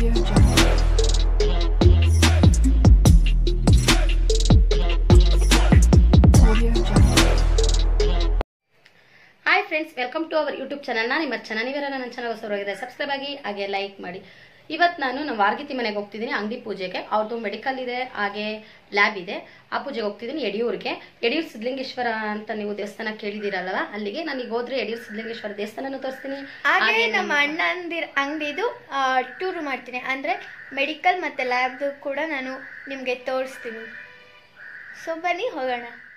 Hi friends, welcome to our YouTube channel. ನಾನು ನಿಮ್ಮ ಚೆನ್ನಾಗಿರೋ ನನ್ನ ಚಾನಲ್ ಹೊಸವರಾಗಿದೆ, ಸಬ್ಸ್ಕ್ರೈಬ್ ಆಗಿ ಹಾಗೆ ಲೈಕ್ ಮಾಡಿ. ಇವತ್ತು ನಾನು ನಮ್ಮ ವಾರ್ಗಿತಿ ಮನೆಗೆ ಹೋಗ್ತಿದ್ದೀನಿ ಅಂಗಡಿ ಪೂಜೆಗೆ. ಅವ್ರದ್ದು ಮೆಡಿಕಲ್ ಇದೆ, ಹಾಗೆ ಲ್ಯಾಬ್ ಇದೆ. ಆ ಪೂಜೆಗೆ ಹೋಗ್ತಿದ್ದೀನಿ ಯಡಿಯೂರಿಗೆ. ಯಡಿಯೂರು ಸಿದ್ಧಲಿಂಗೇಶ್ವರ ಅಂತ ನೀವು ದೇವಸ್ಥಾನ ಕೇಳಿದಿರಲ್ವ, ಅಲ್ಲಿಗೆ ನಾನು ಈಗ ಹೋದ್ರೆ ಯಡಿಯೂರು ಸಿದ್ಧಲಿಂಗೇಶ್ವರ ದೇವಸ್ಥಾನ ತೋರಿಸ್ತೀನಿ. ಹಾಗೆ ನಮ್ಮ ಅಣ್ಣಂದಿರ ಅಂಗಡಿದು ಟೂರ್ ಮಾಡ್ತೀನಿ, ಅಂದ್ರೆ ಮೆಡಿಕಲ್ ಮತ್ತೆ ಲ್ಯಾಬ್ ಕೂಡ ನಾನು ನಿಮ್ಗೆ ತೋರಿಸ್ತೀನಿ. ಸೊ ಬನ್ನಿ ಹೋಗೋಣ.